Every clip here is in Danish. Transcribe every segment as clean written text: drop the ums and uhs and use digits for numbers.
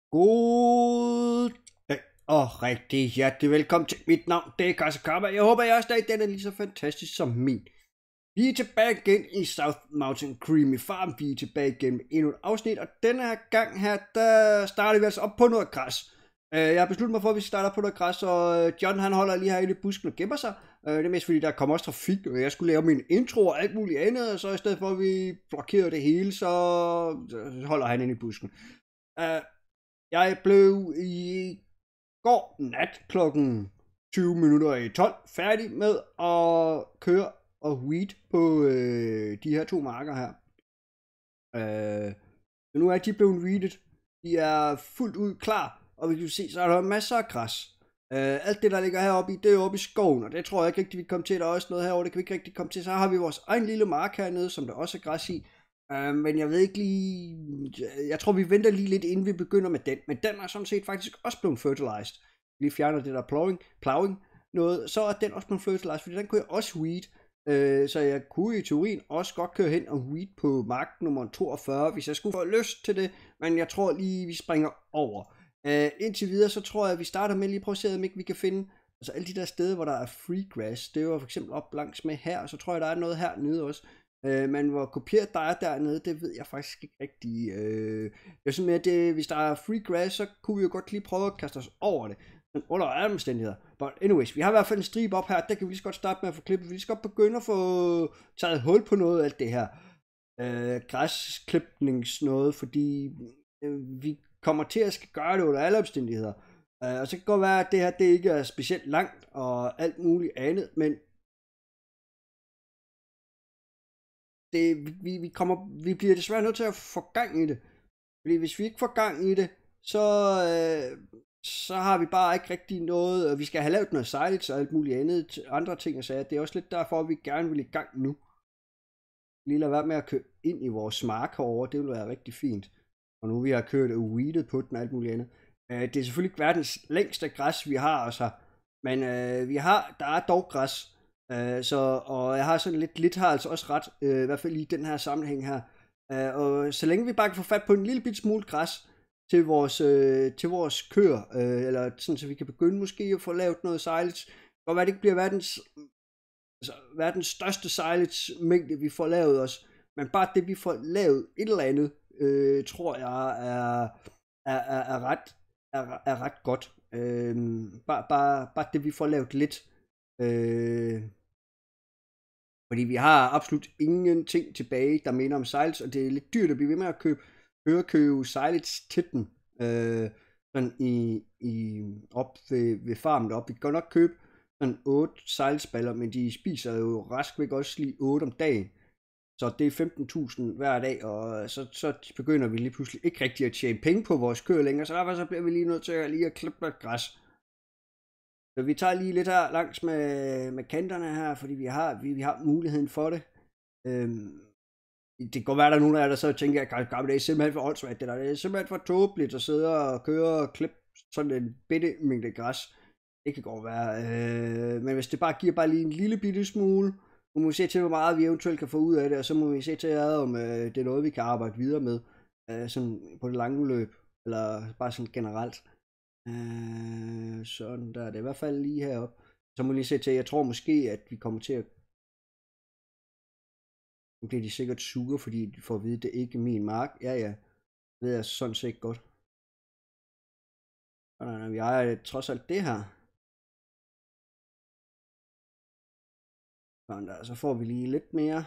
God dag og rigtig hjertelig velkommen til. Mit navn det er Kasakama. Jeg håber, at jeres dag den er lige så fantastisk som min. Vi er tilbage igen i South Mountain Creamy Farm. Vi er tilbage igen med endnu et afsnit, og denne her gang her, der starter vi altså op på noget græs. Jeg har besluttet mig for, at vi starter på noget græs, og John han holder lige herinde i busken og gemmer sig. Det er mest fordi, der kommer også trafik, og jeg skulle lave min intro og alt muligt andet, og så i stedet for, at vi blokerer det hele, så holder han inde i busken. Jeg blev i går nat klokken 20 minutter i 12 færdig med at køre og weed på de her to marker her. Så nu er de blevet weedet. De er fuldt ud klar, og vi kan se, så er der masser af græs. Alt det, der ligger heroppe i, det er oppe i skoven, og det tror jeg ikke rigtig, vi kommer til. Der er også noget herovre, det kan vi ikke rigtig komme til. Så har vi vores egen lille mark hernede, som der også er græs i. Men jeg ved ikke lige, jeg tror vi venter lige lidt inden vi begynder med den, men den er sådan set faktisk også blevet fertilized. Vi fjerner det der plowing noget, så er den også blevet fertilized, fordi den kunne jeg også weed, så jeg kunne i teorien også godt køre hen og weed på mark nummer 42, hvis jeg skulle få lyst til det, men jeg tror lige vi springer over. Indtil videre så tror jeg at vi starter med lige prøve at se om ikke vi kan finde, altså alle de der steder hvor der er free grass, det var for eksempel op langs med her, og så tror jeg der er noget hernede også. Men hvor kopieret der er dernede, det ved jeg faktisk ikke rigtig. Jeg synes med, at hvis der er free grass, så kunne vi jo godt lige prøve at kaste os over det. Men under alle omstændigheder. But anyways, vi har i hvert fald en stribe op her, der kan vi lige så godt starte med at få klippet. Vi lige så godt begynde at få taget hul på noget af alt det her græsklipningsnåde, fordi vi kommer til at skal gøre det under alle omstændigheder. Og så kan det godt være, at det her det ikke er specielt langt og alt muligt andet, men vi bliver desværre nødt til at få gang i det. Fordi hvis vi ikke får gang i det, så har vi bare ikke rigtig noget, og vi skal have lavet noget silage og alt muligt andet, andre ting, så det er også lidt derfor, at vi gerne vil i gang nu. Lige lade være med at køre ind i vores mark herovre, det vil være rigtig fint. Og nu vi har kørt og weedet på den og alt muligt andet. Det er selvfølgelig ikke verdens længste græs, vi har også her, men der er dog græs. Og jeg har sådan lidt har altså også ret, i hvert fald i den her sammenhæng her. Og så længe vi bare kan få fat på en lille bit smule græs til vores køer, eller sådan så vi kan begynde måske at få lavet noget silage, og hvad det ikke bliver verdens største silage mængde vi får lavet os, men bare det vi får lavet et eller andet, tror jeg er ret godt. Bare det vi får lavet lidt. Fordi vi har absolut ingenting tilbage, der minder om silage, og det er lidt dyrt at blive ved med at købe silage til den, sådan op ved farmen deroppe. Vi kan godt nok købe sådan 8 silage-baller, men de spiser jo rask væk også lige 8 om dagen. Så det er 15.000 hver dag, og så begynder vi lige pludselig ikke rigtig at tjene penge på vores køer længere, så derfor så bliver vi lige nødt til at klippe noget græs. Så vi tager lige lidt her langs med kanterne her, fordi vi har muligheden for det. Det kan godt være, der er nogen af jer, der så tænker, at det er simpelthen for åndssvagt. Det er simpelthen for tåbeligt at sidde og køre og klippe sådan en bitte mængde græs. Det kan godt være. Men hvis det bare giver lige en lille bitte smule, så må vi se til, hvor meget vi eventuelt kan få ud af det, og så må vi se til, om det er noget, vi kan arbejde videre med sådan på det lange løb, eller bare sådan generelt. Sådan der, det er i hvert fald lige heroppe. Så må vi lige se til, jeg tror måske, at vi kommer til at nu bliver de sikkert sure, fordi de får at vide, at det ikke er min mark. Ja, det ved jeg sådan set godt. Sådan, vi ejer trods alt det her. Sådan der, så får vi lige lidt mere.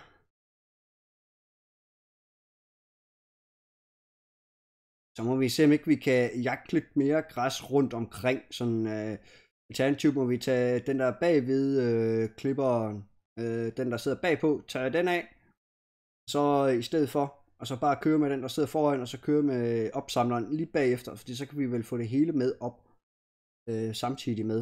Så må vi se, om ikke vi kan jagte lidt mere græs rundt omkring. Sådan alternativt må vi tage den der bagved klipperen, den der sidder bagpå, tage den af. Så i stedet for, og så bare køre med den der sidder foran, og så køre med opsamleren lige bagefter, fordi så kan vi vel få det hele med op samtidig med.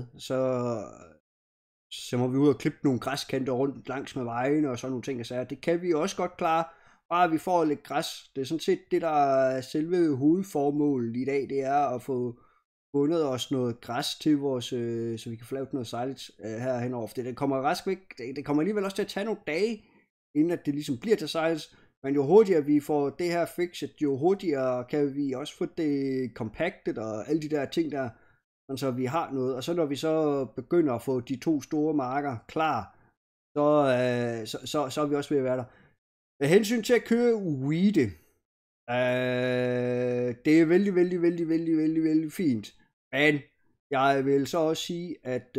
Så må vi ud og klippe nogle græskanter rundt langs med vejene og sådan nogle ting. Så det kan vi også godt klare, bare vi får lidt græs. Det er sådan set det, der er selve hovedformålet i dag, det er at få bundet os noget græs til vores, så vi kan få lavet noget silage her henover. For det kommer rask væk. Det kommer alligevel også til at tage nogle dage, inden at det ligesom bliver til silage. Men jo hurtigere vi får det her fixet, jo hurtigere kan vi også få det compacted og alle de der ting der, så vi har noget. Og så når vi så begynder at få de 2 store marker klar, så er vi også ved at være der. Med hensyn til at køre weede, det er vældig fint. Men jeg vil så også sige, at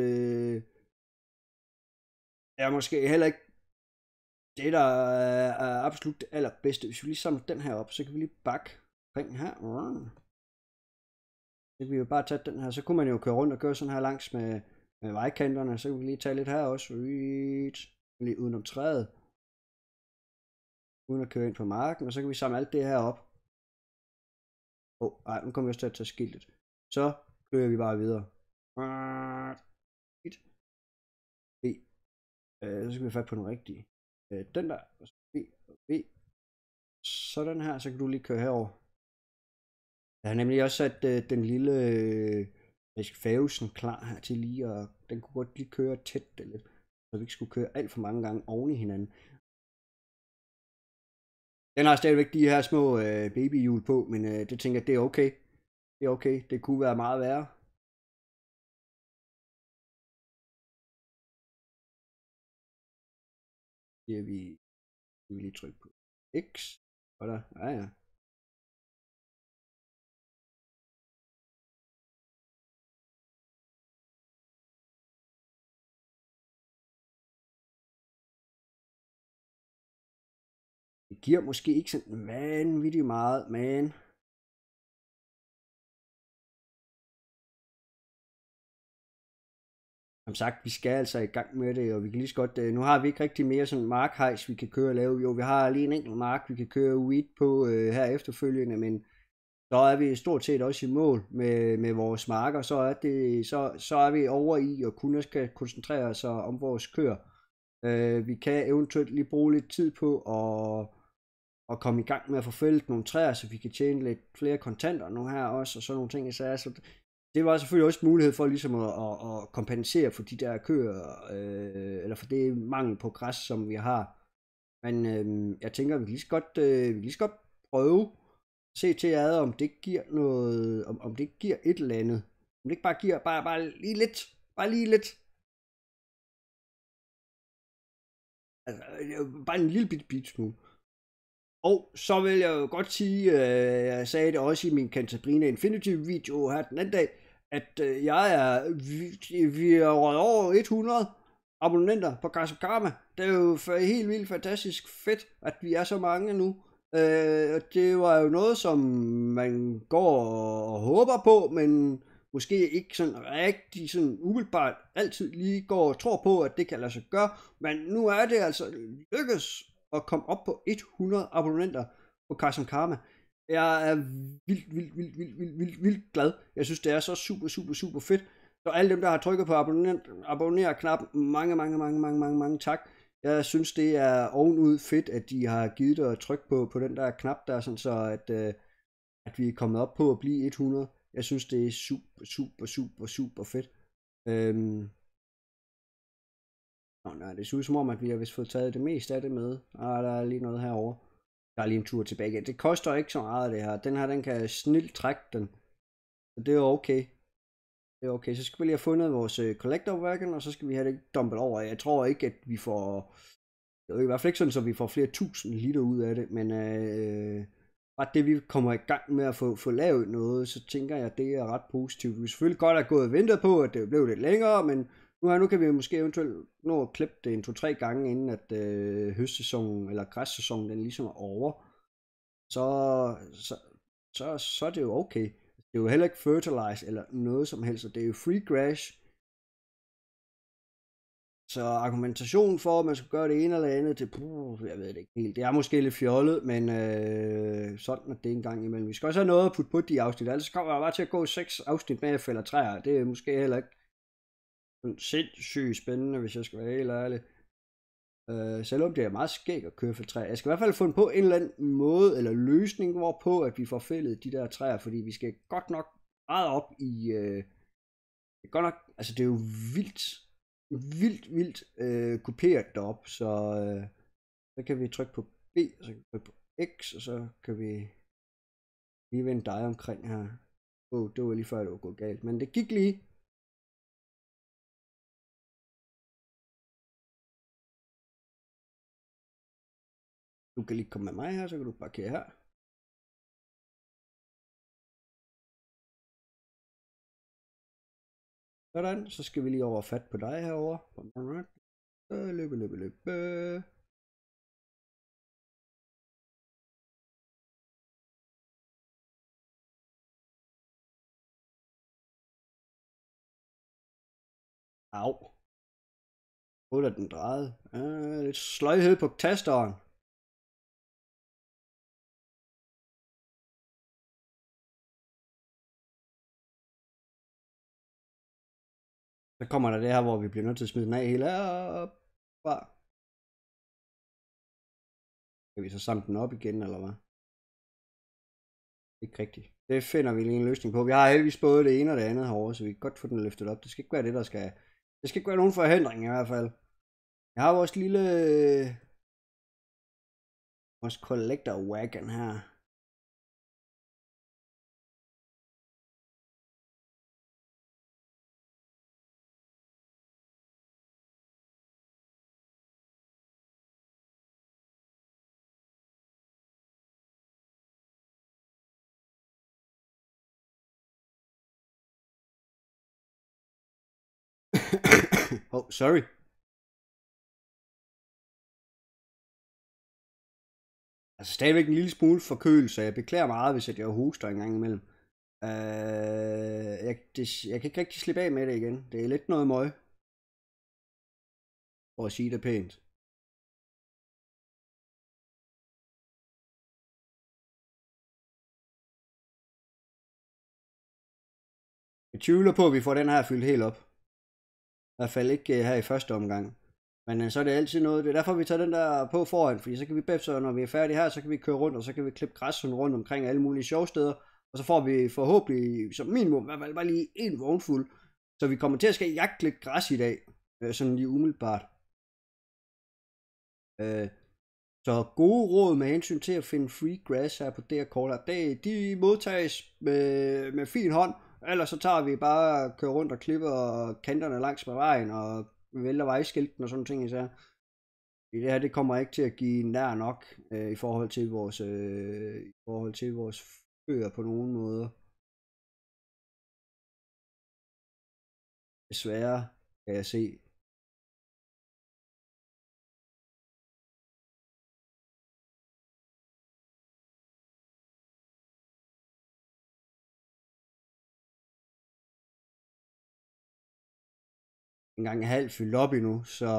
jeg måske heller ikke det, der er absolut det allerbedste. Hvis vi lige samler den her op, så kan vi lige bakke omkring her. Så kan vi jo bare tage den her. Så kunne man jo køre rundt og køre sådan her langs med vejkanterne. Så kan vi lige tage lidt her også. Lige udenom træet. Uden at køre ind på marken. Og så kan vi samle alt det her op. Nej, nu kommer vi også til at tage skiltet. Så kører vi bare videre. Så skal vi fat på den rigtige. Den der. Sådan her, så kan du lige køre herover. Jeg har nemlig også sat den lille færgesen klar her til lige, og den kunne godt lige køre tæt lidt, så vi ikke skulle køre alt for mange gange oven i hinanden. Den har stadigvæk de her små babyhjul på, men det tænker jeg, det er okay. Det er okay, det kunne være meget værre. Det vi lige trykke på X, og der, ja. Det giver måske ikke sådan vanvittigt meget, men som sagt, vi skal altså i gang med det, og vi kan lige så godt, nu har vi ikke rigtig mere sådan markhejs, vi kan køre og lave. Jo, vi har lige en enkelt mark, vi kan køre weed på her efterfølgende, men så er vi stort set også i mål med vores marker, så er vi over i og kun skal koncentrere os om vores køer. Vi kan eventuelt lige bruge lidt tid på at komme i gang med at få fældet nogle træer, så vi kan tjene lidt flere kontanter nu her også, og sådan nogle ting. Så det var selvfølgelig også mulighed for ligesom at kompensere for de der køer, eller for det mangel på græs, som vi har. Men jeg tænker, vi kan lige så godt prøve se til ad, om det giver noget, om det ikke giver et eller andet. Om det ikke bare giver bare lige lidt. Bare lige lidt. Altså, bare en lille bitte smule. Og så vil jeg jo godt sige, jeg sagde det også i min Cantabrina Infinity video her den anden dag, at vi er over 100 abonnenter på Karma. Det er jo helt vildt fantastisk fedt, at vi er så mange nu. Det var jo noget, som man går og håber på, men måske ikke sådan rigtig sådan umiddelbart altid lige går og tror på, at det kan lade sig gøre. Men nu er det altså lykkes at komme op på 100 abonnenter på Karma. Jeg er vildt glad. Jeg synes, det er så super fedt. Så alle dem, der har trykket på abonner-knappen, mange tak. Jeg synes, det er ovenud fedt, at de har givet dig at trykke på den der knap der, sådan så at vi er kommet op på at blive 100. Jeg synes, det er super fedt. Nej, det ser ud som om, at vi har vist fået taget det meste af det med. Der er lige noget herovre. Der er lige en tur tilbage igen. Det koster ikke så meget det her. Den her, den kan snilt trække den. Så det er okay. Det er okay. Så skal vi lige have fundet vores collector wagon, og så skal vi have det dumpet over. Jeg tror ikke, at vi får... Det er i hvert fald ikke sådan, så vi får flere tusind liter ud af det, men bare det, vi kommer i gang med at få lavet noget, så tænker jeg, at det er ret positivt. Vi selvfølgelig godt have gået og ventet på, at det blev lidt længere, men nu kan vi måske eventuelt nå at klippe det 2-3 gange, inden at høstsæsonen eller græssæsonen den ligesom er over. Så er det jo okay. Det er jo heller ikke fertilize eller noget som helst, det er jo free grass. Så argumentationen for, at man skal gøre det ene eller andet, jeg ved det ikke helt. Det er måske lidt fjollet, men sådan at det en gang imellem. Vi skal også have noget at putte på de afsnit, ellers kommer der bare til at gå 6 afsnit med at fælde træer. Det er måske heller ikke sindssygt spændende, hvis jeg skal være helt ærlig. Selvom det er meget skægt at køre for træer. Jeg skal i hvert fald finde på en eller anden måde eller løsning, hvorpå at vi får fældet de der træer, fordi vi skal godt nok meget op i det er godt nok, altså det er jo vildt kuperet derop, så kan vi trykke på B, og så kan vi trykke på X, og så kan vi lige vende dig omkring her. Det var lige før, det var gået galt, men det gik lige. Du kan lige komme med mig her, så kan du parkere her. Sådan, så skal vi lige over fat på dig herovre. Løbe. Au. Hvor er den drejet? Lidt sløjhed på tasteren. Så kommer der det her, hvor vi bliver nødt til at smide den af hele op. Skal vi så samle den op igen, eller hvad? Ikke rigtigt. Det finder vi lige en løsning på. Vi har heldigvis både det ene og det andet herovre, så vi kan godt få den løftet op. Det skal ikke være det, der skal... Det skal ikke være nogen forhindring i hvert fald. Jeg har vores lille... Vores collector wagon her. Sorry. Altså stadigvæk en lille smule forkølet, så jeg beklager meget, hvis jeg hoster en gang imellem. Jeg kan ikke rigtig slippe af med det igen. Det er lidt noget møg. For at sige det pænt. Jeg tvivler på, at vi får den her fyldt helt op. I hvert fald ikke her i første omgang. Men så er det altid noget. Det er derfor, vi tager den der på foran. Fordi så kan vi bagefter, når vi er færdige her, så kan vi køre rundt, og så kan vi klippe græs rundt omkring alle mulige sjove steder. Og så får vi forhåbentlig som minimum i hvert fald bare lige en vognfuld. Så vi kommer til at skal jagte lidt græs i dag. Sådan lige umiddelbart. Så gode råd med hensyn til at finde free grass her på det her kort her. De modtages med fin hånd. Ellers så tager vi bare kører rundt og klipper kanterne langs med vejen og vælter vejskilten og sådan ting især. Det her det kommer ikke til at give nær nok i forhold til vores fører på nogen måder. Desværre kan jeg se. En gang halv fyldt op endnu, så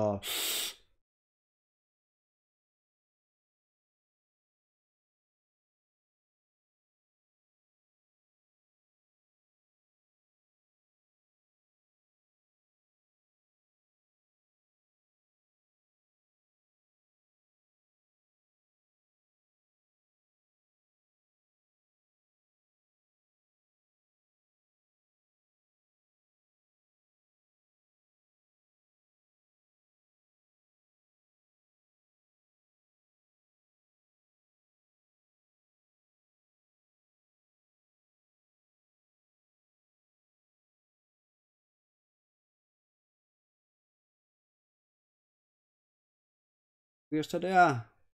vi så der.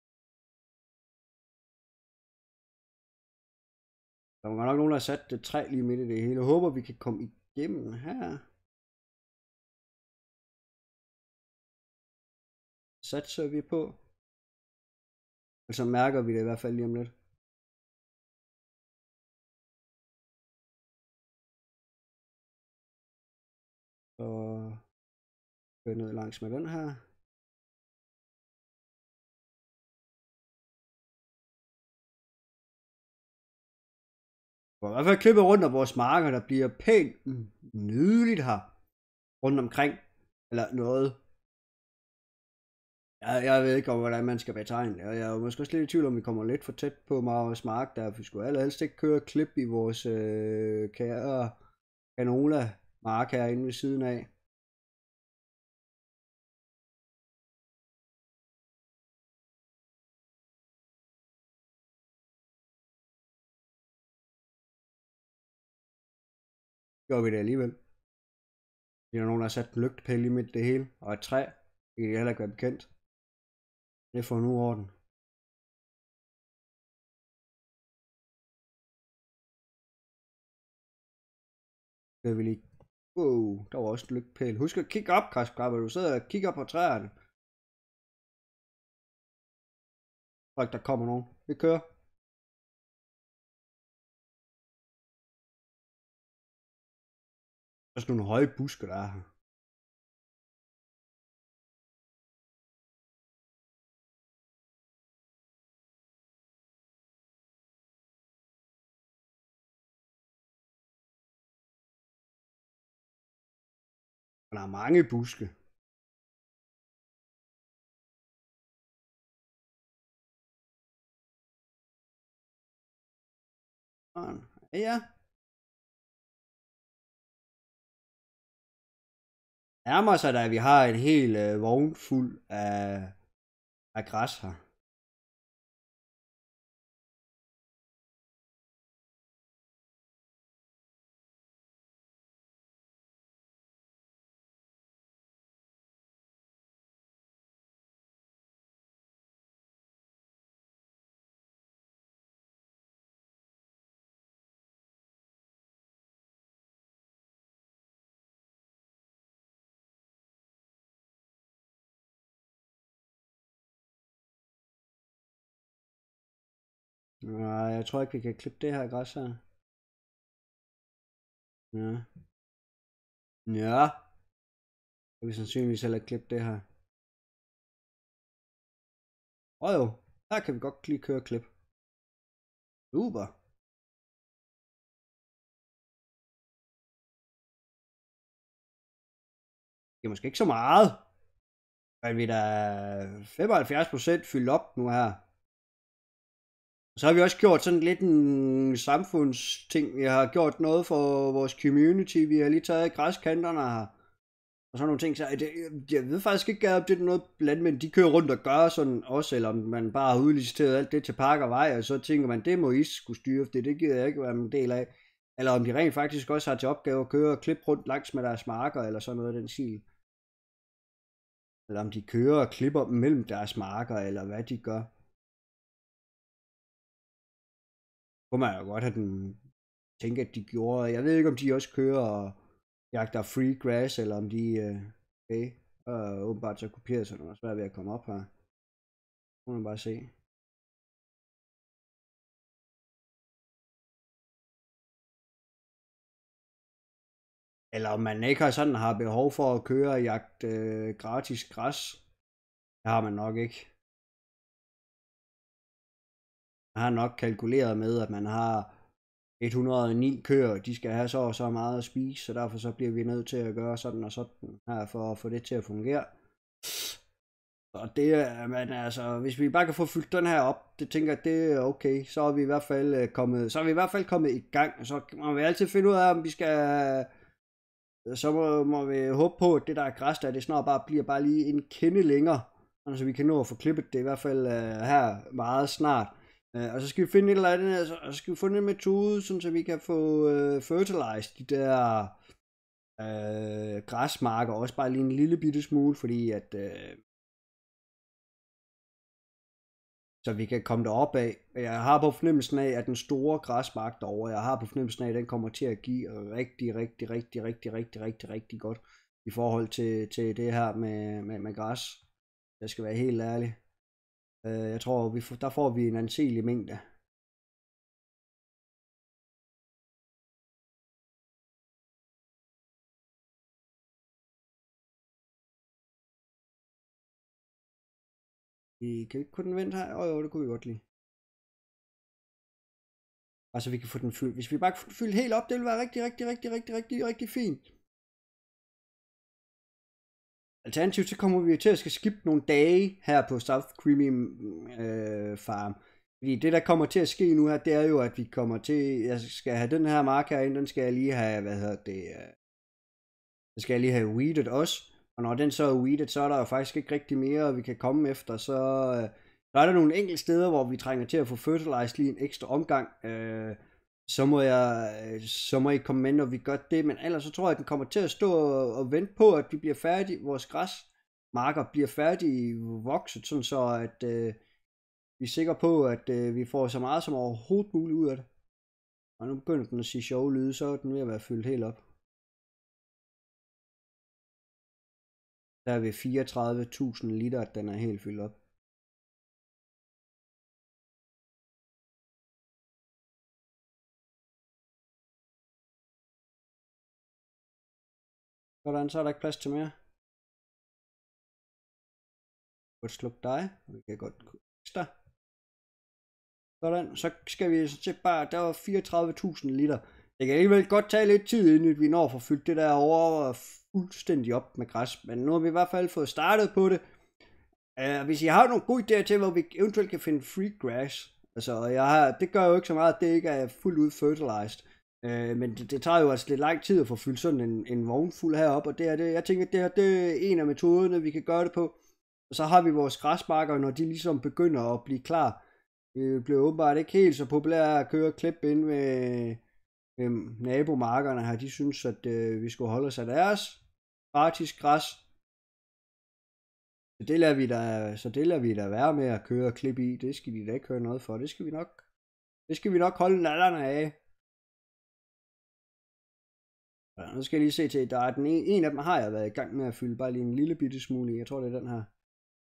Der var nok nogen, der har sat det træ lige midt i det hele. Jeg håber, vi kan komme igennem her. Satser vi på. Altså mærker vi det i hvert fald lige om lidt. Så kører ned langs med den her. Vi har i hvert fald klippet rundt om vores marker, der bliver pænt nydeligt her. Rundt omkring. Eller noget. Jeg ved ikke, hvordan man skal betegne det. Jeg er måske også lidt i tvivl om, vi kommer lidt for tæt på Maros mark, der vi skulle allerhelst ikke køre klip i vores kære canola mark herinde ved siden af. gjorde vi det alligevel. Der er nogen, der har sat en lygtepæl i midt det hele, og et træ. Det kan heller ikke være bekendt. Det får nu orden. Det vil lige... Wow, der var også en lygtepæl. Husk at kigge op, græskrabber. Du sidder og kigger på træerne. Folk, der kommer nogen. Vi kører. Der er sådan nogle høje buske, der er her. Og der er mange buske. Ja. Nærmer sig da, at vi har en hel vogn fuld af græs her. Nej, jeg tror ikke, vi kan klippe det her græs her. Ja. Ja. Jeg vil sandsynligvis heller klippe det her. Jo, her kan vi godt lige køre klip. Super. Det er måske ikke så meget. Men vi er da 75% fyldt op nu her. Så har vi også gjort sådan lidt en samfundsting. Vi har gjort noget for vores community. Vi har lige taget græskanterne her. Og sådan nogle ting. Så jeg ved faktisk ikke, om det er noget landmænd, de kører rundt og gør sådan også, eller om man bare har udliciteret alt det til park og vej, og så tænker man, det må I skulle styre, for det gider jeg ikke være en del af. Eller om de rent faktisk også har til opgave at køre og klippe rundt langs med deres marker, eller sådan noget af den stil. Eller om de kører og klipper mellem deres marker, eller hvad de gør. Kunne man jo godt have den tænke, at de gjorde. Jeg ved ikke, om de også kører og jagter free grass, eller om de okay. Åbenbart så kopierer sig noget svært ved at komme op her. Så må man bare se. Eller om man ikke har behov for at køre og jagte gratis græs. Det har man nok ikke. Jeg har nok kalkuleret med, at man har 109 køer, de skal have så meget at spise, så derfor så bliver vi nødt til at gøre sådan og sådan her, for at få det til at fungere. Og det, men altså, hvis vi bare kan få fyldt den her op, det tænker jeg, det er okay, så er vi i hvert fald kommet i gang, og så må vi altid finde ud af, om vi skal, så må vi håbe på, at det der græs der, det snart bliver bare lige en kende længere, så vi kan nå at få klippet det i hvert fald her meget snart. Og så skal vi finde et eller andet, og så skal vi finde en metode, så vi kan få fertilized de der græsmarker, også bare lige en lille bitte smule, fordi at så vi kan komme derop af. Jeg har på fornemmelsen af, at den store græsmark derovre, jeg har på fornemmelsen af, at den kommer til at give rigtig godt i forhold til det her med græs. Jeg skal være helt ærlig. Jeg tror, der får vi en anselig mængde. Kan vi ikke få den vendt her? Jo, det kunne vi godt lide. Altså, vi kan få den fyldt. Hvis vi bare kan få den fyldt helt op, det ville være rigtig fint. Alternativt så kommer vi til at skal skippe nogle dage her på South Creamy Farm. Fordi det der kommer til at ske nu her, det er jo, at vi kommer til, jeg skal have den her mark herinde, den skal jeg lige have, den skal jeg lige have weeded også. Og når den så er weeded, så er der jo faktisk ikke rigtig mere, vi kan komme efter. Så er der nogle enkelte steder, hvor vi trænger til at få fertilized lige en ekstra omgang. så må I komme med, når vi gør det, men ellers så tror jeg, at den kommer til at stå og vente på, at vi bliver færdige, vores græsmarker bliver færdige vokset, sådan så at vi er sikre på, at vi får så meget som overhovedet muligt ud af det. Og nu begynder den at sige sjove lyde, så er den ved at være fyldt helt op. Der er ved 34.000 liter, at den er helt fyldt op. Sådan, så er der ikke plads til mere. Jeg kan slukke dig, og vi kan godt ekstra. Sådan, så skal vi så til bare, der var 34.000 liter. Det kan alligevel godt tage lidt tid, inden vi når at få fyldt det der over fuldstændig op med græs. Men nu har vi i hvert fald fået startet på det. Hvis I har nogle gode idéer til, hvor vi eventuelt kan finde free grass. Altså, det gør jo ikke så meget, at det ikke er fuldt ud fertilized. Men det tager jo altså lidt lang tid at få fyldt sådan en vogn fuld herop. Og det er det, jeg tænker, det er en af metoderne, vi kan gøre det på. Og så har vi vores græsmarker, når de ligesom begynder at blive klar. Det bliver åbenbart ikke helt så populært at køre klip ind med nabomarkerne her. De synes, at vi skulle holde os af deres gratis græs. Så det lader vi da være med at køre klip i. Det skal de da ikke høre noget for. Det skal vi nok holde nallerne af. Ja, nu skal jeg lige se til, der er en af dem har jeg været i gang med at fylde bare lige en lille bitte smule i. Jeg tror det er den her.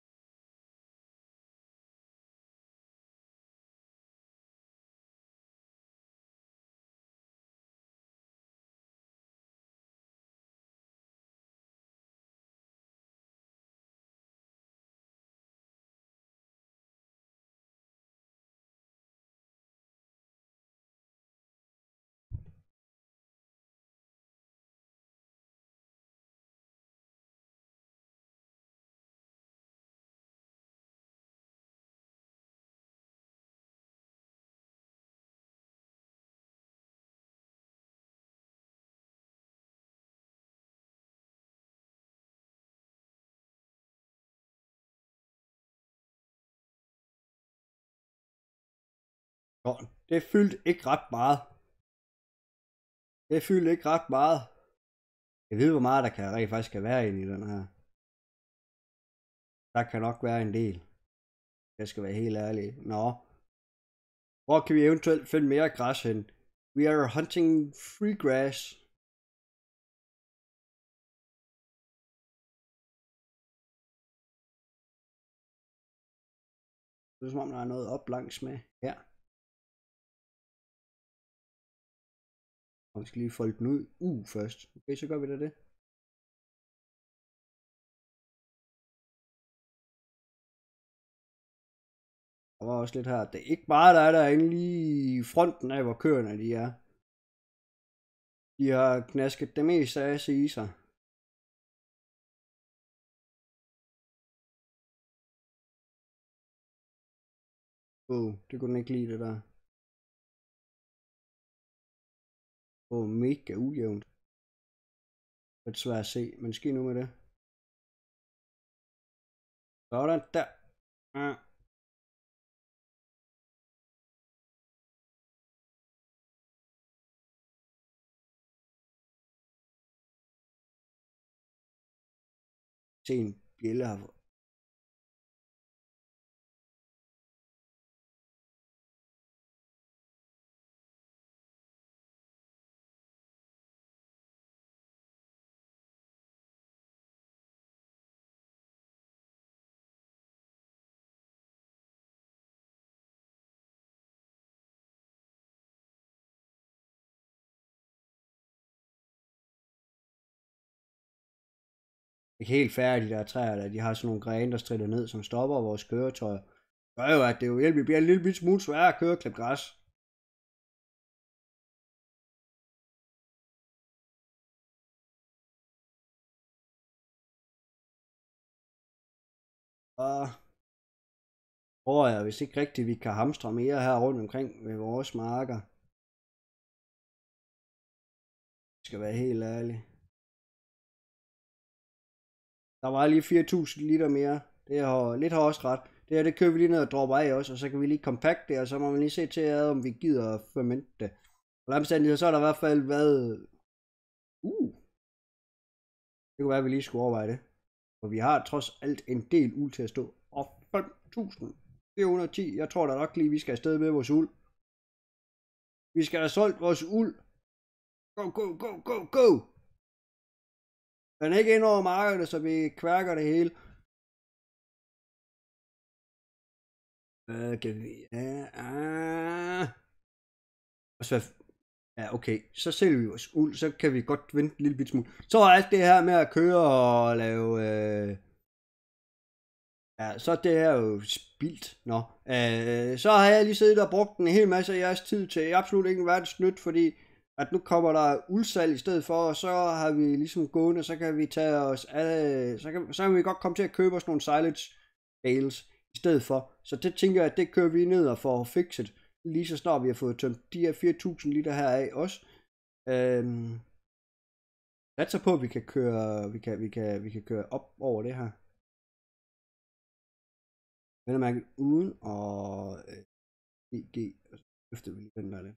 Det fyldte ikke ret meget. Jeg ved, hvor meget der kan rent faktisk være inde i den her. Der kan nok være en del. Jeg skal være helt ærlig. Nå. Hvor kan vi eventuelt finde mere græs hen? We are hunting free grass. Det er som om der er noget op langs med her. Og vi skal lige folde den ud først. Okay, så gør vi da det. Der var også lidt her. Det er ikke meget, der er derinde lige i fronten af, hvor køerne de er. De har knasket det meste af sig i sig. Det kunne den ikke lide, det der. Mega ujævnt. Det er svært at se, men sker nu med det. Sådan der. Ja. Se en bjælle her. Ikke helt færdige, de der træer der. De har sådan nogle grene, der stritter ned, som stopper vores køretøj. Det gør jo, at det jo hjælper, bliver en lille smule sværere at køre og klippe græs. Og tror jeg, hvis ikke rigtigt vi kan hamstre mere her rundt omkring ved vores marker. Det skal være helt ærlig. Der var lige 4.000 liter mere. Det er lidt har også ret. Det her, det kører vi lige ned og dropper af også, og så kan vi lige kompakte det, og så må man lige se til, om vi gider at fermente det. For omstændigheder, så har der i hvert fald været... Det kunne være, at vi lige skulle overveje det. For vi har trods alt en del uld til at stå. Og 5.410. Jeg tror da nok lige, vi skal afsted med vores uld. Vi skal have solgt vores uld. Go, go, go, go, go! Den er ikke ind over markedet, så vi kværker det hele. Kan vi... Ja, okay. Så sælger vi vores uld, så kan vi godt vente en lille bit smule. Så er alt det her med at køre og lave... Ja, så er det her jo spildt. Nå. Så har jeg lige siddet og brugt en hel masse af jeres tid til absolut ingen verdens nyt, fordi at nu kommer der uldsalg i stedet for, og så har vi ligesom gående, så kan vi tage os af, så kan vi godt komme til at købe os nogle silage bales i stedet for. Så det tænker jeg, at det kører vi ned og får fikset, lige så snart vi har fået tømt de her 4.000 liter her af også. Lad så på, at vi kan køre, vi kan køre op over det her. Den er mærket uden og EG, og så løfter vi lige den der lidt.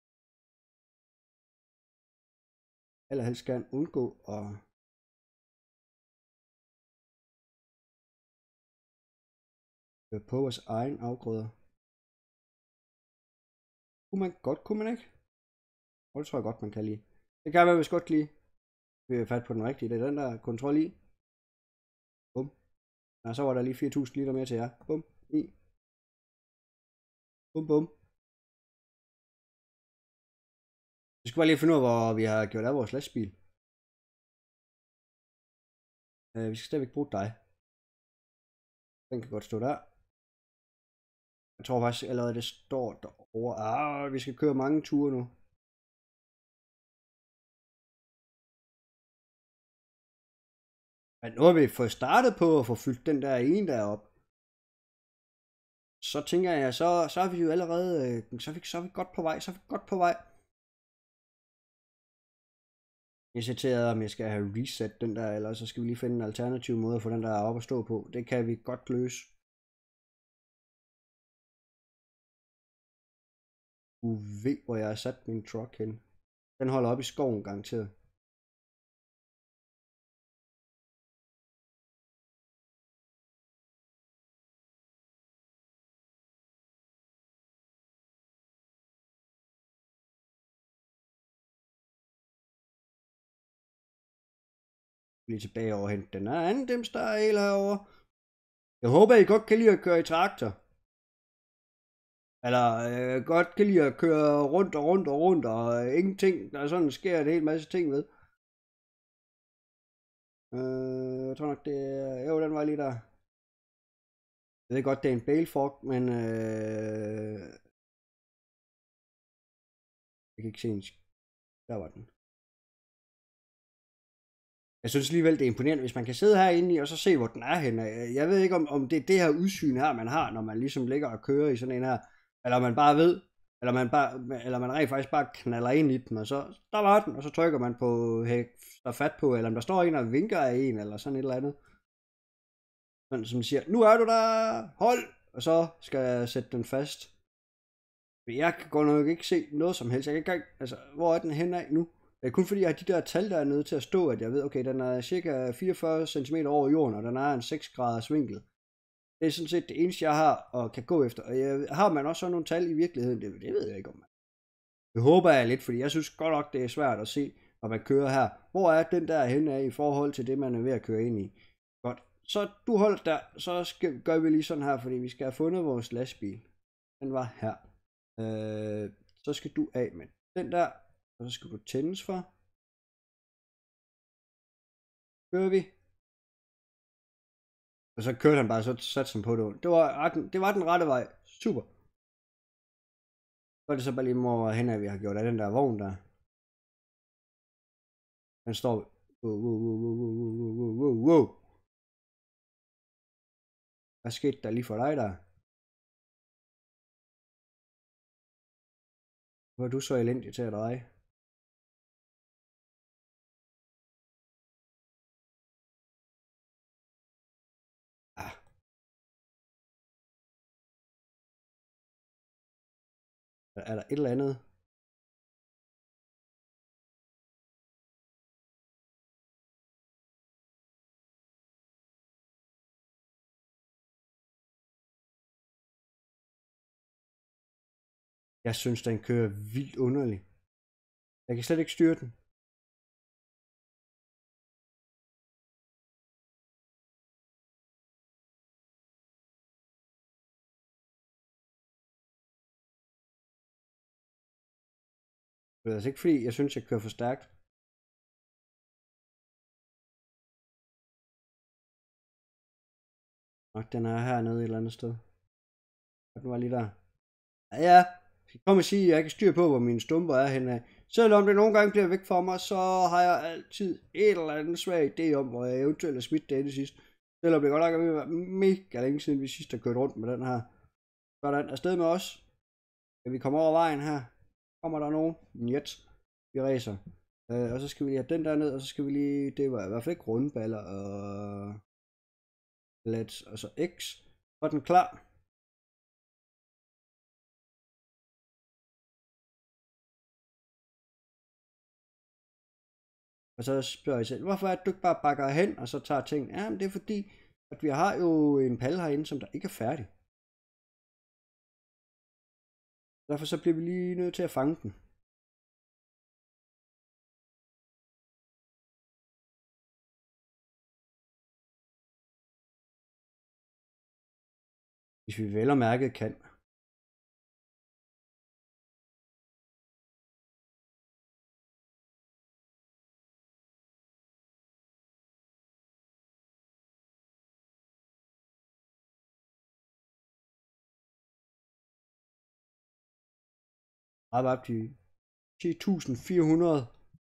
Allerhelst gerne undgå at køre på vores egen afgrøder. Kunne man ikke? Og det tror jeg godt, man kan lige. Det kan være, hvis godt lige. Vi er fat på den rigtige. Det er den der kontrol i. Bum. Og så var der lige 4.000 liter mere til jer. Bum. I. Bum, bum. Vi skal bare lige finde ud af, hvor vi har gjort af vores lastbil. Vi skal stadigvæk bruge dig. Den kan godt stå der. Jeg tror faktisk allerede, det står derovre. Vi skal køre mange ture nu. Men nu har vi fået startet på at få fyldt den der ene derop. Så tænker jeg, så er vi jo allerede, så er vi godt på vej, Jeg citerer, om jeg skal have reset den der, eller så skal vi lige finde en alternativ måde at få den der op at stå på. Det kan vi godt løse. Du ved, hvor jeg har sat min truck hen. Den holder op i skoven garanteret. Lige tilbage over hente den anden dims, der er el herovre. Jeg håber, I godt kan lide at køre i traktor. Eller godt kan lide at køre rundt, og ingenting, der sådan sker en hel masse ting ved. Jeg tror nok, det er... Jo, den var lige der. Jeg ved godt, det er en bale fork, men... Jeg kan ikke se en... Der var den. Jeg synes alligevel, det er imponerende, hvis man kan sidde herinde i, og så se, hvor den er henne. Jeg ved ikke, om det er det her udsyn her, man har, når man ligesom ligger og kører i sådan en her. Eller man bare ved, eller man rent faktisk bare knaller ind i den, og så, der var den, og så trykker man på, der fat på, eller om der står en og vinker af en, eller sådan et eller andet. Sådan som siger, nu er du der, hold, og så skal jeg sætte den fast. Jeg kan godt nok ikke se noget som helst. Jeg kan ikke, altså, hvor er den henne af nu? Det er kun fordi, jeg har de der tal, der er nødt til at stå, at jeg ved, okay, den er cirka 44 cm over jorden, og den er en 6 graders vinkel. Det er sådan set det eneste, jeg har og kan gå efter. Og har man også sådan nogle tal i virkeligheden? Det ved jeg ikke om man. Det håber jeg lidt, fordi jeg synes godt nok, det er svært at se, når man kører her. Hvor er den der henne af i forhold til det, man er ved at køre ind i? Godt. Så du holder der, så gør vi lige sådan her, fordi vi skal have fundet vores lastbil. Den var her. Så skal du af med den der. Og så skal du tændes for. Kører vi. Og så kørte han bare, så satte han på det. Det var den rette vej. Super. Så er det så bare lige hvor hen, at vi har gjort af den der vogn der. Den står... Wow. Hvad skete der lige for dig der? Hvor er du så elendig til at dreje? Er der et eller andet? Jeg synes, den kører vildt underligt. Jeg kan slet ikke styre den. Det er altså ikke fordi, jeg synes, jeg kører for stærkt. Nok den er hernede et eller andet sted. Den var lige der. Ja, jeg kommer og sige, at jeg kan styre på, hvor mine stumper er henne. Selvom det nogle gange bliver væk fra mig, så har jeg altid et eller andet svag idé om, hvor jeg eventuelt har smidt det sidst. Selvom det godt nok er ved at være mega længe siden, vi sidst har kørt rundt med den her. Sådan, afsted med os. Skal vi komme over vejen her? Kommer der nogen? Njet. Vi racer. Og så skal vi lige have den der ned, og så skal vi lige, det var i hvert fald ikke rundballer, og let, og så X. Så er den klar. Og så spørger jeg selv, hvorfor er det, du ikke bare bakker hen, og så tager ting? Ja, men det er fordi, at vi har jo en palle herinde, som der ikke er færdig. Derfor så bliver vi lige nødt til at fange den. Hvis vi vel og mærket kan. Meget op til 10.400.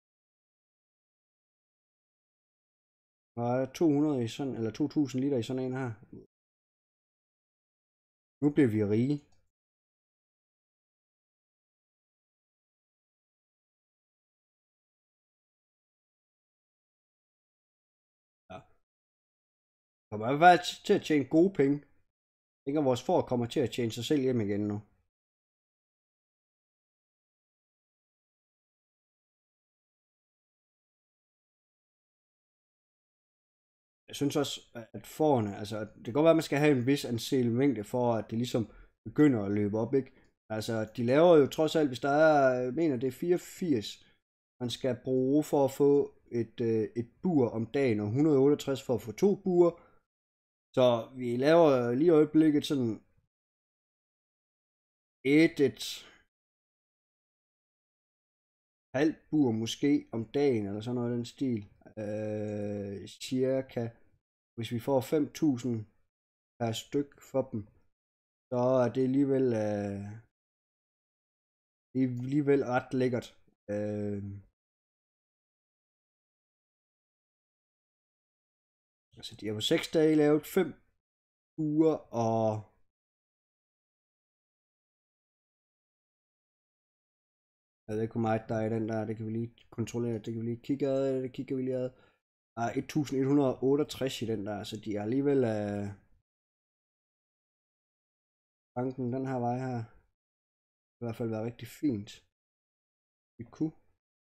Og 200 i sådan, eller 2.000 liter i sådan en her. Nu bliver vi rige. Ja. Kommer i hvert fald til at tjene gode penge. Ikke, at vores får kommer til at tjene sig selv hjem igen nu. Jeg synes også, at forerne, altså det kan godt være, at man skal have en vis anseelig mængde for, at det ligesom begynder at løbe op, ikke? Altså, de laver jo trods alt, hvis der er, jeg mener det er 84, man skal bruge for at få et bur om dagen, og 168 for at få 2 buer. Så vi laver lige i øjeblikket sådan et halvt bur måske om dagen, eller sådan noget af den stil. Cirka, hvis vi får 5.000 per styk for dem, så er det alligevel ret lækkert. Altså de har på 6 dage lavet 5 uger, og jeg ved ikke hvor meget der er i den der, det kan vi lige kontrollere, det kan vi lige kigge ad, det kigger vi lige ad. Der er 1168 i den der, så de er alligevel banken den her vej her. I hvert fald være rigtig fint. Vi kunne.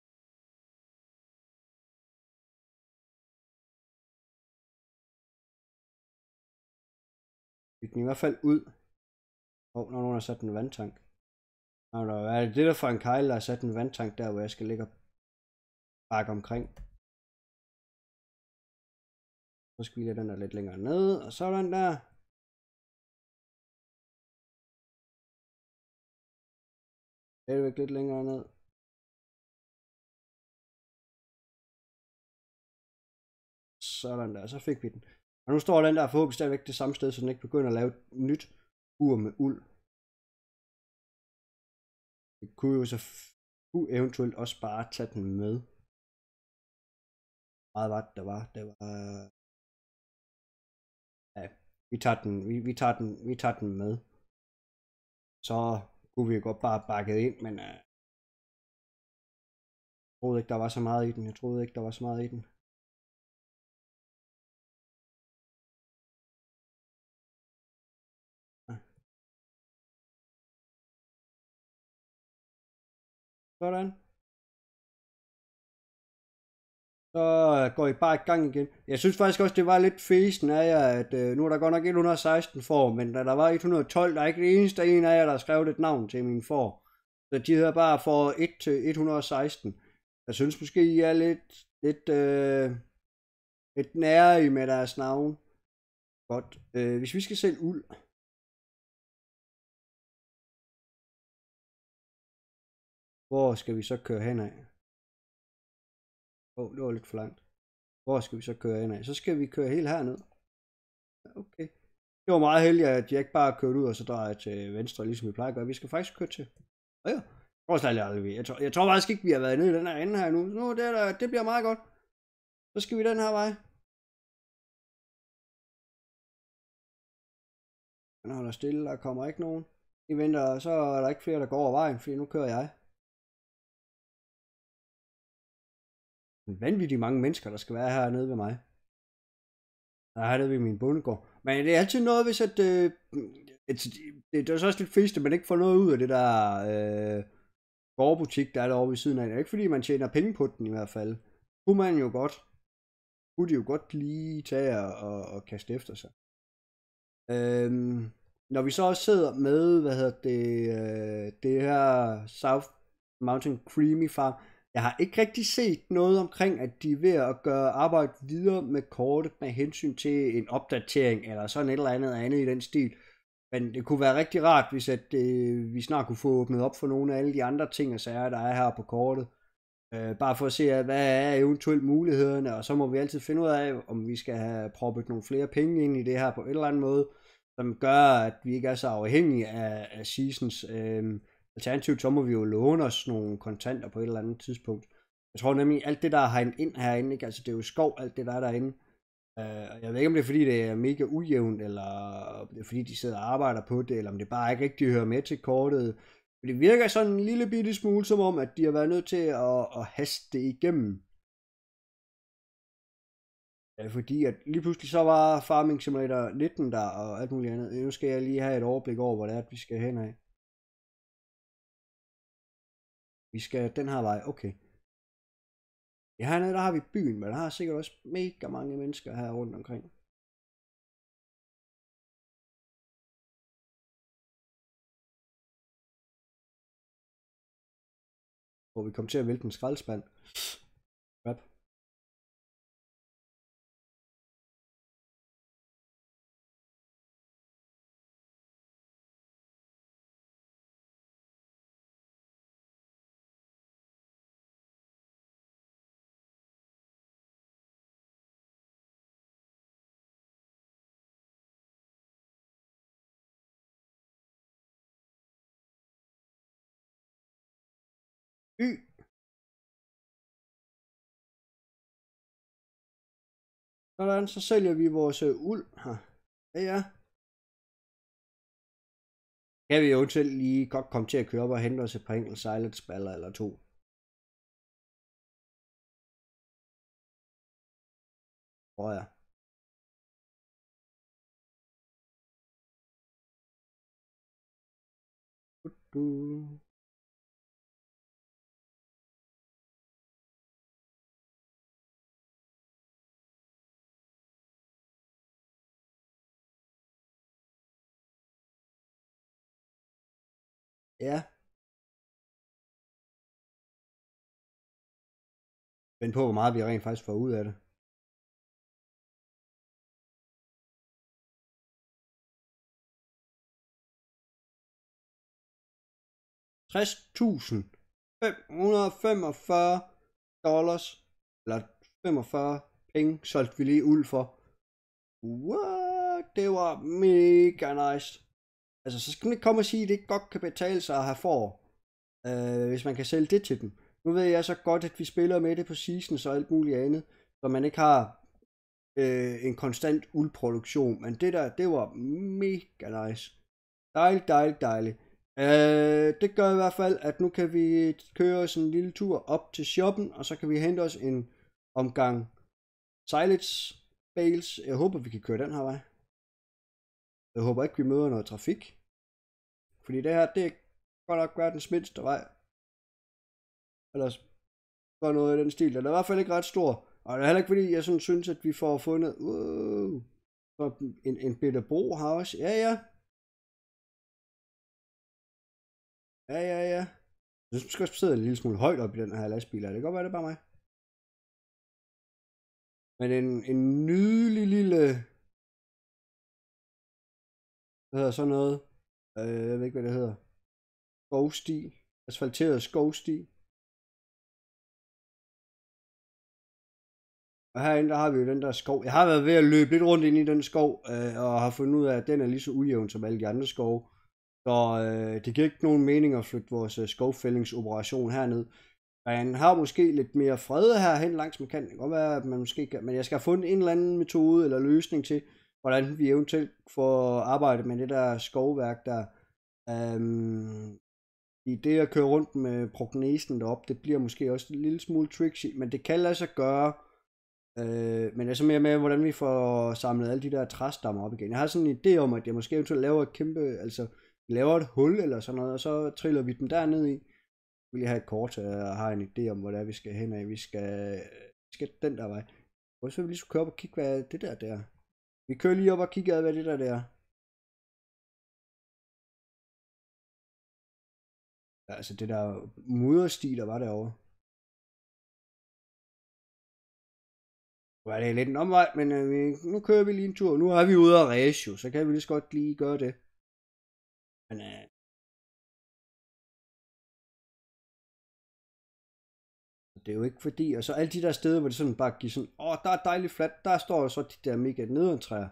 Vi den i hvert fald ud. Når nogen har sat en vandtank. Er det der for en kejl, der har sat en vandtank der, hvor jeg skal ligge og bakke omkring. Så skal vi lade den der lidt længere ned, og sådan der. Stadigvæk lidt længere ned. Sådan der, så fik vi den. Og nu står den der forhåbentlig stadigvæk det samme sted, så den ikke begynder at lave et nyt ur med uld. Vi kunne jo så eventuelt også bare tage den med. Meget var det var. Det var... Ja, vi tager den med. Så kunne vi jo godt bare bakke ind, men jeg troede ikke, der var så meget i den. Sådan. Så går I bare i gang igen. Jeg synes faktisk også, det var lidt fesen af jer, at nu er der godt nok 116 får, men da der var 112, der er ikke det eneste en af jer, der har skrevet et navn til min får. Så de hedder bare for 1 til 116. Jeg synes måske, I er lidt nære med deres navn. Godt. Hvis vi skal sælge uld. Hvor skal vi så køre hen af? Det var lidt for langt. Hvor skal vi så køre hen af? Så skal vi køre helt herned. Okay. Det var meget heldigt, at jeg ikke bare kørte ud og så drejer til venstre, ligesom vi plejer at gøre. Vi skal faktisk køre til. Ja. Jeg tror faktisk ikke, vi har været nede i den her ende her nu. Nu det bliver meget godt. Så skal vi den her vej. Den holder stille, der kommer ikke nogen. I venter, så er der ikke flere, der går over vejen, fordi nu kører jeg. Vanvittigt mange mennesker, der skal være hernede ved mig. Der er hernede ved min bondegård. Men det er altid noget, hvis at... det er så også lidt fisk, at man ikke får noget ud af det der gårdbutik, der er derovre ved siden af. Det er ikke fordi, man tjener penge på den i hvert fald. Kunne man jo godt. Kunne de jo godt lige tage og kaste efter sig. Når vi så også sidder med, det her South Mountain Creamy Farm, jeg har ikke rigtig set noget omkring, at de er ved at gøre arbejde videre med kortet med hensyn til en opdatering, eller sådan et eller andet i den stil. Men det kunne være rigtig rart, hvis at, vi snart kunne få åbnet op for nogle af alle de andre ting og sager, der er her på kortet. Bare for at se, hvad er eventuelt mulighederne, og så må vi altid finde ud af, om vi skal have proppet nogle flere penge ind i det her på en eller anden måde, som gør, at vi ikke er så afhængige af seasons. Alternativt så må vi jo låne os nogle kontanter på et eller andet tidspunkt. Jeg tror nemlig, alt det der er hegnet ind herinde, ikke? Altså det er jo skov, alt det der er derinde. Jeg ved ikke, om det er fordi, det er mega ujævnt, eller det er fordi, de sidder og arbejder på det, eller om det bare ikke rigtig hører med til kortet. Men det virker sådan en lille bitte smule som om, at de har været nødt til at haste det igennem. Fordi at lige pludselig så var Farming Simulator 19 der, og alt muligt andet. Nu skal jeg lige have et overblik over, hvor det er, at vi skal hen af. Vi skal den her vej, okay. Ja, hernede der har vi byen, men der har sikkert også mega mange mennesker her rundt omkring. Hvor vi kommer til at vælte en skraldespand. Rap. Sådan, så sælger vi vores uld her. Ja. Kan vi jo selv lige godt komme til at køre op og hente os et par enkelt silage-baller eller to. Tror jeg. Ja. Vent på, hvor meget vi rent faktisk får ud af det. $60.545 eller 45 penge solgte vi lige uld for. What? Det var mega nice. Altså, så skal man ikke komme og sige, at det ikke godt kan betale sig at have får, hvis man kan sælge det til dem. Nu ved jeg så godt, at vi spiller med det på seasons og alt muligt andet, så man ikke har en konstant uldproduktion. Men det der, det var mega nice. Dejligt. Det gør i hvert fald, at nu kan vi køre os en lille tur op til shoppen, og så kan vi hente os en omgang silage bales. Jeg håber, vi kan køre den her vej. Jeg håber ikke, vi møder noget trafik. Fordi det her, det er godt nok verdens mindste vej. Ellers var noget i den stil. Den er i hvert fald ikke ret stor. Og det er heller ikke fordi, jeg sådan synes, at vi får fundet en bitte bro her også. Ja. Jeg synes måske også, sidder en lille smule højt op i den her lastbil. Det kan godt være, det er bare mig. Men en nydelig lille... Hvad hedder sådan noget? Jeg ved ikke, hvad det hedder. Skovsti. Asfalteret skovsti. Og herinde, der har vi jo den der skov. Jeg har været ved at løbe lidt rundt ind i den skov, og har fundet ud af, at den er lige så ujævn som alle de andre skove. Så det giver ikke nogen mening at flytte vores skovfældingsoperation herned. Man har måske lidt mere fred herhen langs med kanten. Det kan godt være, at man måske kan, men jeg skal have fundet en eller anden metode eller løsning til, hvordan vi eventuelt får arbejdet med det der skovværk der. I det at køre rundt med prognesen derop, det bliver måske også en lille smule tricky, men det kan lade sig gøre. Men det er så mere med, hvordan vi får samlet alle de der træstammer op igen. Jeg har sådan en idé om, at jeg måske eventuelt laver et kæmpe, altså laver et hul eller sådan noget, og så triller vi dem derned i. Jeg vil lige have et kort, og har en idé om, hvor det er, vi skal hen af. Vi skal den der vej. Og så vil vi lige skulle køre op og kigge, hvad det der. Vi kører lige op og kigger ad, hvad det der er. Altså det der muddersti, der var derovre. Det er lidt en omvej, men nu kører vi lige en tur. Nu er vi ude af race, så kan vi lige så godt lige gøre det. Men det er jo ikke fordi, og så alle de der steder, hvor det sådan bare giver sådan, der er dejligt fladt, der står jo så de der mega nedentræer.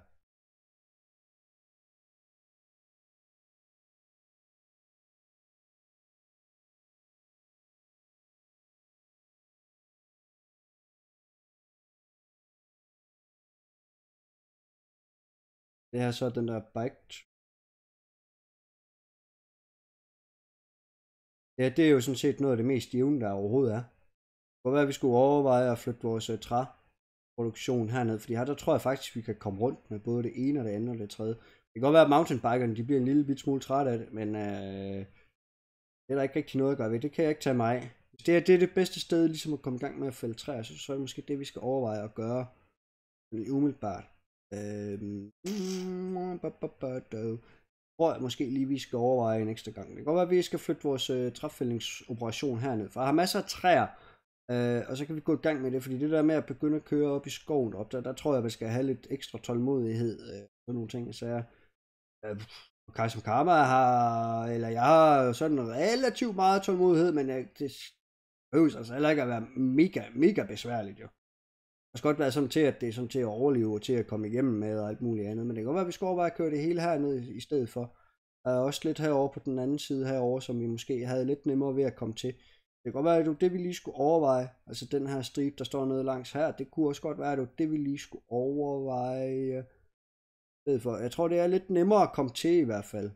Det her så den der bike. Ja, det er jo sådan set noget af det mest jævne, der overhovedet er. Det kunne være, at vi skulle overveje at flytte vores træproduktion herned, fordi her der tror jeg faktisk, vi kan komme rundt med både det ene og det andet og det tredje. Det kan godt være, at mountainbikerne de bliver en lille bit smule træt af det, men det er der ikke rigtig noget at gøre ved. Det kan jeg ikke tage mig af. Hvis det er det bedste sted ligesom at komme i gang med at fælde træer, så er det måske det, vi skal overveje at gøre umiddelbart. Tror jeg måske lige, vi skal overveje en ekstra gang. Det kan godt være, at vi skal flytte vores træfældingsoperation herned, for jeg har masser af træer, og så kan vi gå i gang med det, fordi det der med at begynde at køre op i skoven op, der tror jeg, at vi skal have lidt ekstra tålmodighed på nogle ting, så Kaiser Karma jeg har sådan relativt meget tålmodighed, men det behøves altså heller ikke at være mega besværligt jo. Det skal godt være sådan til, at det er sådan til at overleve og til at komme igennem med og alt muligt andet, men det kan godt være, at vi skal overveje at køre det hele herned i stedet for. Der er også lidt herovre på den anden side herovre, som vi måske havde lidt nemmere ved at komme til. Det kan godt være, at det vi lige skulle overveje, altså den her stribe, der står nede langs her, det kunne også godt være, at det vi lige skulle overveje. I stedet for. Jeg tror, det er lidt nemmere at komme til i hvert fald.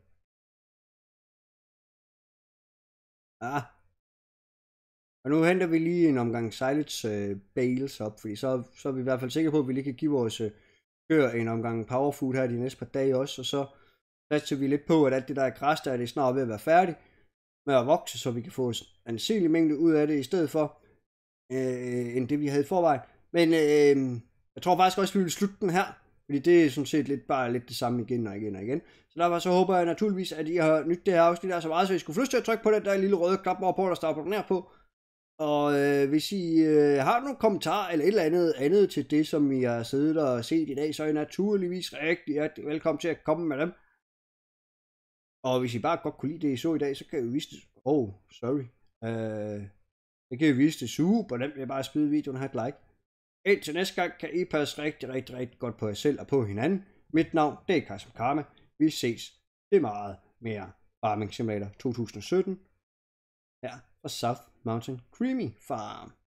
Og nu henter vi lige en omgang silage bales op, fordi så er vi i hvert fald sikre på, at vi lige kan give vores køer en omgang powerfood her de næste par dage også, og så satser vi lidt på, at alt det der græs der, det er snart ved at være færdigt med at vokse, så vi kan få en anselig mængde ud af det, i stedet for end det vi havde i forvejen. Men jeg tror faktisk også, at vi vil slutte den her, fordi det er sådan set bare lidt det samme igen og igen og igen. Så derfor så håber jeg naturligvis, at I har nydt det her afsnit der så meget, så I skulle få lyst til at trykke på den der lille røde knap på, der står abonner på. Og hvis I har nogle kommentarer eller et eller andet til det, som I har siddet og set i dag, så er I naturligvis rigtig velkommen til at komme med dem. Og hvis I bare godt kunne lide det, I så i dag, så kan I jo vise det. Så kan I vise det super nemt ved bare at spide videoen og have et like. Indtil næste gang kan I passe rigtig godt på jer selv og på hinanden. Mit navn, det er Kaiser Karma. Vi ses. Det er meget mere Farming Simulator 2017. Her fra South Mountain Creamy Farm.